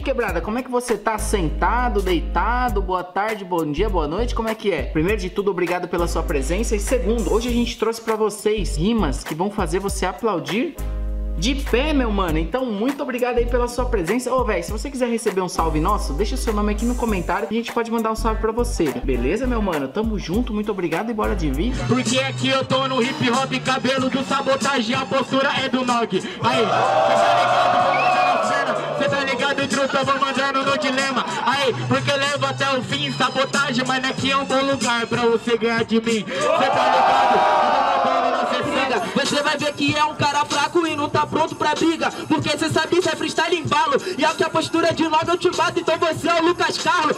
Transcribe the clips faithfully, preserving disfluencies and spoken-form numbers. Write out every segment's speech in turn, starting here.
quebrada, como é que você tá? Sentado, deitado? Boa tarde, bom dia, boa noite, como é que é? Primeiro de tudo, obrigado pela sua presença. E segundo, hoje a gente trouxe pra vocês rimas que vão fazer você aplaudir de pé, meu mano. Então, muito obrigado aí pela sua presença. Ô, velho, se você quiser receber um salve nosso, deixa seu nome aqui no comentário, a gente pode mandar um salve pra você. Beleza, meu mano? Tamo junto, muito obrigado e bora de vídeo. Porque aqui eu tô no hip hop, cabelo do sabotagem, a postura é do Nog. Aí, cê tá ligado, vou mandando a cena. Cê tá ligado, truta, vou mandando no dilema. Aí, porque levo até o fim, sabotagem, mas aqui é um bom lugar pra você ganhar de mim. Cê tá ligado? Você vai ver que é um cara fraco e não tá pronto pra briga, porque você sabe que é freestyle em balo. E é que a postura de Nog eu te bato, então você é o Lucas Carlos.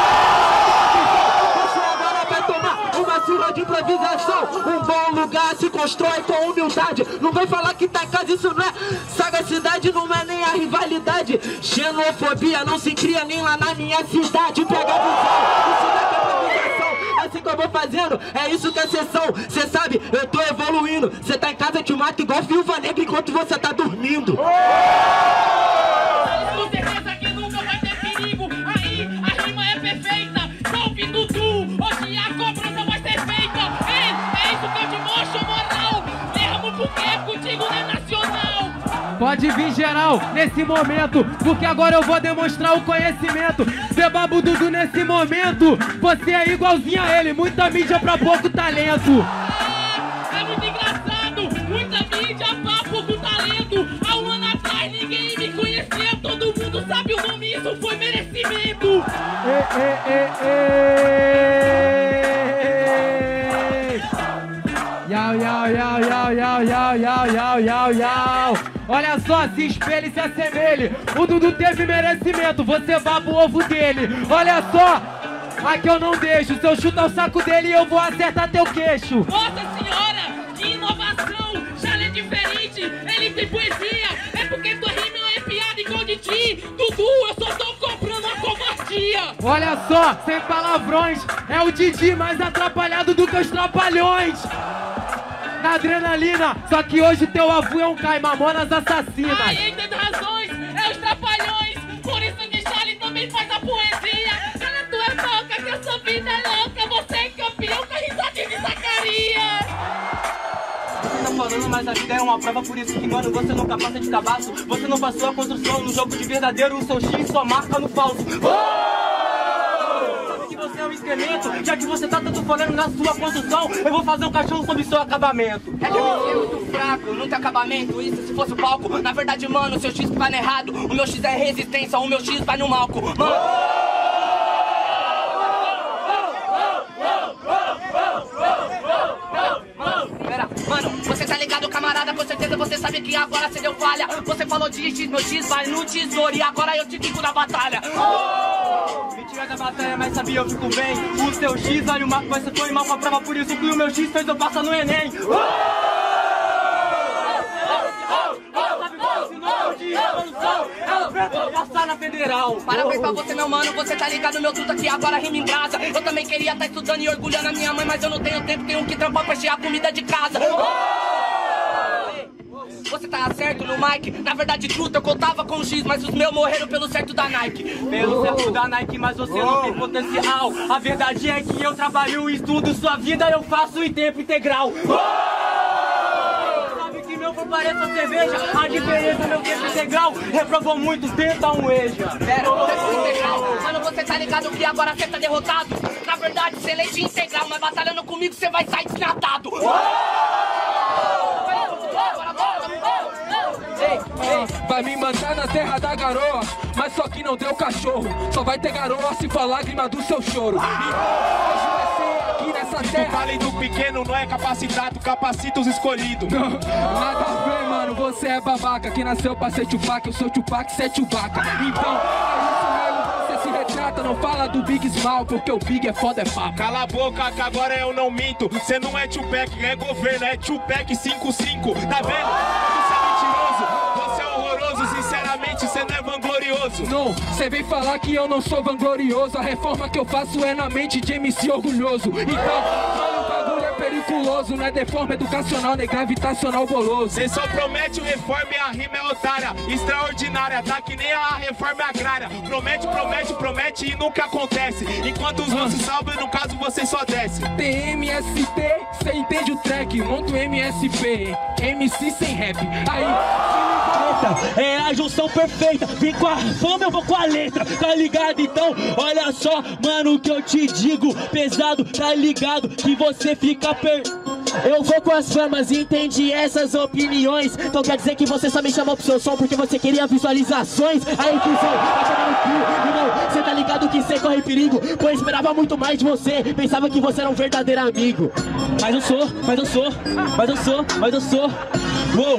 Você agora vai tomar uma surra de improvisação. Um bom lugar se constrói com humildade. Não vem falar que tá em casa, isso não é sagacidade, não é nem a rivalidade. Xenofobia não se cria nem lá na minha cidade. Pega a visão, isso não é improvisação. Assim que eu vou fazendo, é isso que é sessão. Cê sabe, eu tô evoluindo. Cê tá em casa, eu te mato igual Viúva Negra enquanto você tá dormindo. Com certeza que nunca vai ter perigo. Aí a rima é perfeita. Salve Dudu, hoje a cobrança vai ser feita. É, é isso que eu te mostro, moral. Mesmo porque contigo não é nacional. Pode vir geral nesse momento, porque agora eu vou demonstrar o conhecimento. Cê babo Dudu nesse momento, você é igualzinho a ele, muita mídia pra pouco talento. Ah, é muito engraçado, muita mídia pra pouco talento. Há um ano atrás ninguém me conhecia, todo mundo sabe o nome, isso foi merecimento. Ei, ei, ei, ei. Yau, yau, yau, yau, yau, yau, yau, yau, yau, yau. Olha só, se espelhe e se assemelhe. O Dudu teve merecimento, você baba o ovo dele. Olha só, aqui eu não deixo. Se eu chutar o saco dele, eu vou acertar teu queixo. Nossa senhora, que inovação, já é diferente, ele tem poesia. É porque tua rima é piada igual de ti. Dudu, eu só tô comprando a covardia. Olha só, sem palavrões, é o Didi mais atrapalhado do que os trapalhões. Na adrenalina, só que hoje teu avô é um caimamonas assassinas. Ai, entendo razões, é os trapalhões. Por isso que Charlie também faz a poesia. Cara, tu é louca, que a sua vida é louca. Você é campeão com a risadinha de Zacarias. Você tá falando, mas a vida é uma prova, por isso que, mano, você nunca passa de cabaço. Você não passou a construção no jogo de verdadeiro, o seu X só marca no falso. Você é um excremento, já que você tá tanto falando na sua construção, eu vou fazer um cachorro sobre seu acabamento. É que você é muito fraco, não tem acabamento, isso se fosse o palco. Na verdade, mano, o seu X vai no errado, o meu X é resistência, o meu X vai no malco. Mano... Pera, mano, você tá ligado, camarada, com certeza você sabe que agora você deu falha. Você falou de X, meu X vai no tesouro e agora eu te quico na batalha. Me tira da batalha, mas sabia, eu fico bem. O seu X, olha o marco, vai ser foi mal com a prova, por isso que o meu X fez eu passar no Enem. Passar na federal. Parabéns pra você, meu mano, você tá ligado, meu truta, que agora rima em brasa. Eu também queria tá estudando e orgulhando a minha mãe, mas eu não tenho tempo, tenho que trampar pra encher a comida de casa. Você tá certo no mic, na verdade, truta, eu contava com o X, mas os meus morreram pelo certo da Nike. Pelo certo da Nike, mas você não tem potencial. A verdade é que eu trabalho e estudo sua vida, eu faço em tempo integral. Sabe que meu corpo parece uma cerveja, a diferença meu tempo integral reprovou muito tempo a um eja. Pera, tempo integral, mano, você tá ligado que agora você tá derrotado. Na verdade, você é leite integral, mas batalhando comigo você vai sair desnatado. Vai me mandar na terra da garoa, mas só que não deu cachorro. Só vai ter garoa se for lágrima do seu choro. E aqui nessa terra. Falei do pequeno, não é capacitado, capacita os escolhidos. Não, nada a ver, mano, você é babaca. Quem nasceu pra ser Tupac, eu sou Tupac, você é Chewbacca. Então, é isso mesmo, você se retrata, não fala do Big Small, porque o Big é foda, é papo. Cala a boca que agora eu não minto. Cê não é Tupac, é governo, é Tupac cinco cinco. Tá vendo? Você é mentiroso. Sinceramente, cê não é vanglorioso. Não, cê vem falar que eu não sou vanglorioso. A reforma que eu faço é na mente de M C orgulhoso. Então, mano, o bagulho é perigoso. meticuloso, não é deforme educacional, nem gravitacional goloso. Cê só promete o reforma e a rima é otária, extraordinária, tá que nem a reforma agrária. Promete, promete, promete e nunca acontece. Enquanto os nossos salvam, no caso você só desce. T M S T, cê entende o track, monta o M S P, M C sem rap. Aí, é a junção perfeita, vem com a fama, eu vou com a letra, tá ligado? Então, olha só, mano, o que eu te digo, pesado, tá ligado? Que você fica per... Eu vou com as famas e entendi essas opiniões. Então quer dizer que você só me chamou pro seu som porque você queria visualizações? Aí, cuzão, vai chamar no cu, irmão, cê tá ligado que cê corre perigo, pois esperava muito mais de você, pensava que você era um verdadeiro amigo. Mas eu sou, mas eu sou, mas eu sou, mas eu sou. Uou!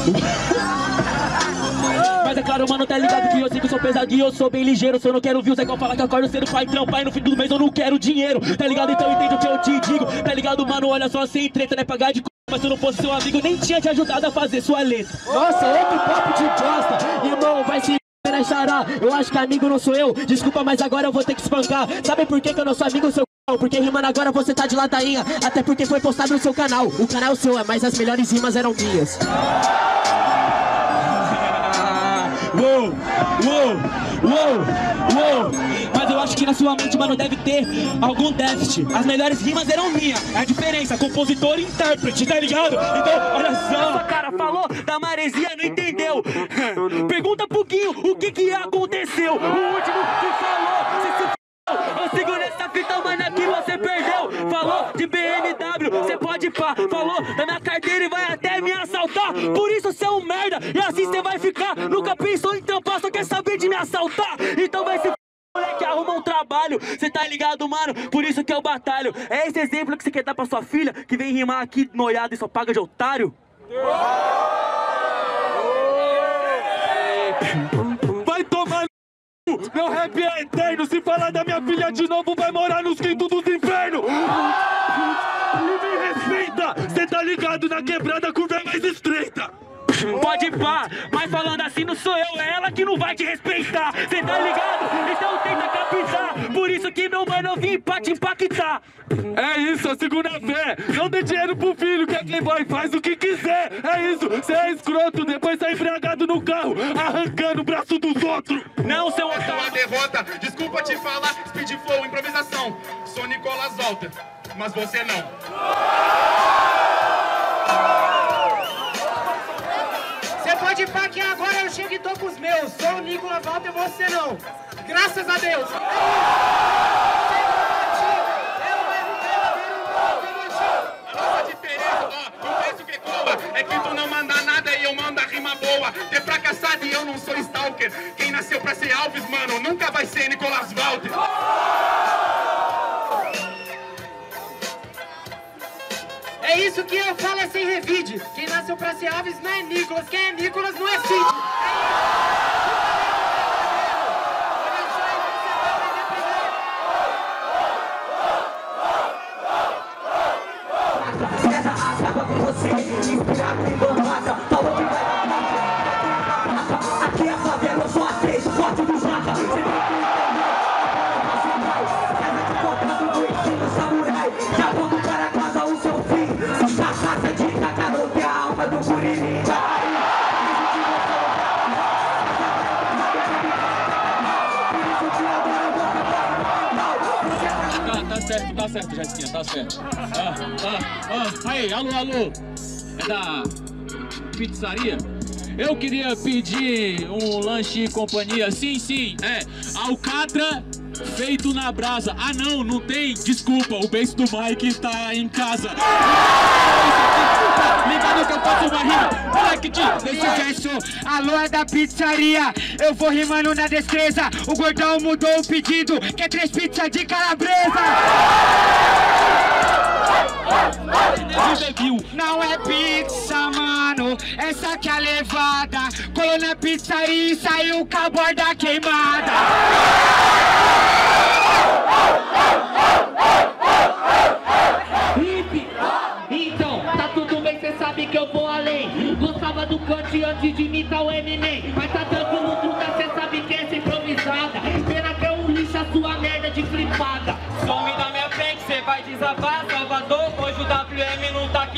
Mas é claro, mano, tá ligado que eu sei que eu sou pesadinho, eu sou bem ligeiro. Se eu não quero views, é igual falar que eu acordo cedo pra ir trampar e no fim do mês eu não quero dinheiro. Tá ligado? Então entende o que eu te digo. Tá ligado, mano? Olha só, sem treta, né? Pagar de c... Mas se eu não fosse seu amigo, nem tinha te ajudado a fazer sua letra. Nossa, outro papo de bosta. Irmão, vai se... Eu acho que amigo não sou eu. Desculpa, mas agora eu vou ter que espancar. Sabe por que que eu não sou amigo seu c... Porque rimando agora você tá de ladainha. Até porque foi postado no seu canal. O canal seu é, mas as melhores rimas eram minhas. Uou, uou, uou, uou. Mas eu acho que na sua mente, mano, deve ter algum déficit. As melhores rimas eram minhas. É a diferença, compositor e intérprete, tá ligado? Então, olha só. Nossa, cara, falou da maresia, não entendeu. Pergunta pro Guinho o que que aconteceu. O último que falou, você se f***. Eu sigo nessa fita, mano, aqui você perdeu. Falou de B M W, você pode pá. Falou da minha carteira e vai até me assaltar. Por isso você é um merda, e assim você vai ficar. Nunca pensou em trampar, só quer saber de me assaltar. Então vai se f***, moleque, arruma um trabalho. Cê tá ligado, mano? Por isso que eu batalho. É esse exemplo que você quer dar pra sua filha, que vem rimar aqui noiado e só paga de otário? Vai tomar. Meu rap é eterno, se falar da minha filha de novo vai morar nos quintos dos infernos. E me respeita, cê tá ligado, na quebrada a curva é mais estreita. Pode pá, mas falando assim não sou eu, é ela que não vai te respeitar. Cê tá ligado? Então tenta captar. Por isso que meu mano eu vim pra te impactar. É isso, a segunda fé. Não dê dinheiro pro filho, que é playboy, faz o que quiser. É isso, cê é escroto, depois tá embriagado no carro, arrancando o braço dos outros. Não, seu otário. É uma derrota, desculpa te falar, speed flow, improvisação. Sou Nicolas Walter, mas você não. Você pode ir pra que agora eu chego e tô com os meus. Sou o Nicolas Walter, você não. Graças a Deus. É que tu não manda nada e eu mando a rima boa. Ter fracassado e eu não sou stalker. Quem nasceu pra ser Alves, mano, nunca vai ser Nicolas Walter. É isso que eu falo, é sem revide. Quem nasceu pra ser Alves não é Nicolas. Quem é Nicolas não é Cid. Aqui é favela, eu sou a três, forte dos ratas. Já vou no cara casa o seu fim. A raça de cacarão que é a alma do Curirim. Tá certo, tá certo, Jéssica, tá certo. Ah, ah, ah. Aí, alô, alô. É da pizzaria? Eu queria pedir um lanche e companhia. Sim, sim, é. Alcatra feito na brasa. Ah, não, não tem. Desculpa, o beijo do Mike tá em casa. Ligado que eu faço uma rima. Moleque de desse verso. Alô, é da pizzaria. Eu vou rimando na destreza. O gordão mudou o pedido. Quer três pizzas de calabresa? Não é pizza, mano, essa que é a levada. Colou na pizzaria e saiu com a borda queimada. Hip, então, tá tudo bem, cê sabe que eu vou além. Gostava do Kant antes de imitar o Eminem. Mas tá tranquilo, truta, cê sabe que essa é improvisada. Pena que eu lixo a sua merda de flipada. Some da minha frente, cê vai desabar, Salvador, hoje o W M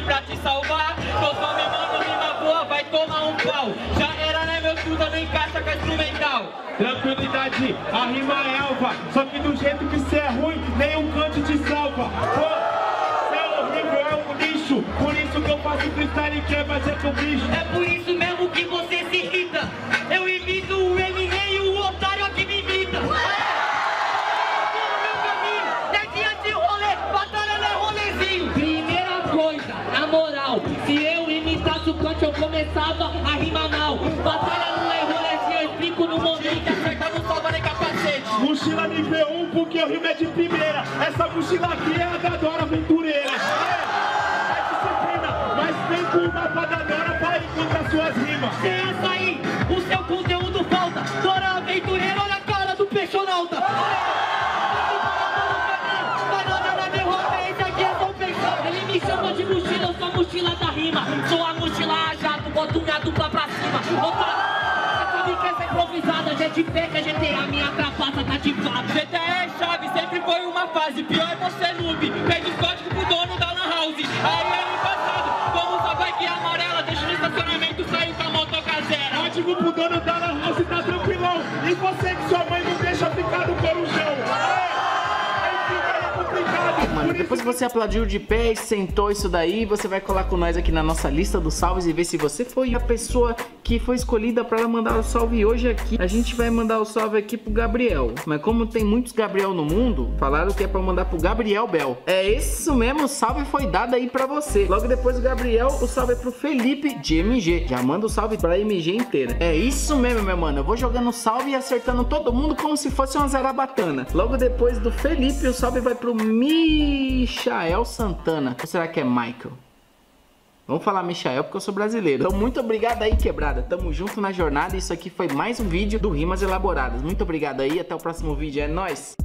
pra te salvar. Tô só me mando rima boa, vai tomar um pau. Já era, né, meu tudo, não encaixa com a instrumental. Tranquilidade, a rima é alva. Só que do jeito que cê é ruim, nenhum canto te salva. Pô, cê é horrível, é um lixo. Por isso que eu faço freestyle e quer fazer com o bicho. É por isso mesmo que você se irrita. Eu imito o Eminem e o otário aqui me imita. No meu caminho, daqui de rolê, batalha não é rolezinho. Primeira coisa, na moral, se eu imitasse o canto eu começava a rimar mal. Batalha não é rolezinho, eu explico no momento. Acertar no salva nem capacete. Mochila nível um porque o rimo é de primeira. Essa mochila aqui é a da Dora Aventureira. É disciplina, mas vem com uma pra da Dora pra encontrar suas rimas. Se essa aí, o seu conteúdo falta. Dora Aventureira, olha a cara do peixonauta. Vai nada na derrota, esse aqui é só o peixão. Ele me chama de mochila, eu sou a mochila da rima. Sou a mochila a jato, boto minha dupla pra cima. Opa, você sabe que essa é improvisada, gente pega G T A, minha trapaça tá de fato. G T A é chave, sempre foi uma fase. Pior é você noob, pede os códigos pro dono da lan house. Aí ano passado, como só vai que é amarela, deixa no estacionamento, saiu com a moto caseira. Código pro dono da lan house tá tranquilão. E você que sua mãe não deixa ficar no corujão. Mano, depois que você aplaudiu de pé e sentou isso daí, você vai colar com nós aqui na nossa lista dos salves e ver se você foi a pessoa que foi escolhida para mandar o salve hoje aqui. A gente vai mandar o salve aqui pro Gabriel, mas como tem muitos Gabriel no mundo, falaram que é para mandar pro Gabriel Bel. É isso mesmo, o salve foi dado aí para você. Logo depois do Gabriel, o salve é pro Felipe de M G. Já manda o salve pra M G inteira. É isso mesmo, meu mano, eu vou jogando salve e acertando todo mundo como se fosse uma zarabatana. Logo depois do Felipe, o salve vai pro Michael Santana. Ou será que é Michael? Vamos falar Michael porque eu sou brasileiro. Então muito obrigado aí, quebrada. Tamo junto na jornada. Isso aqui foi mais um vídeo do Rimas Elaboradas. Muito obrigado aí. Até o próximo vídeo. É nóis!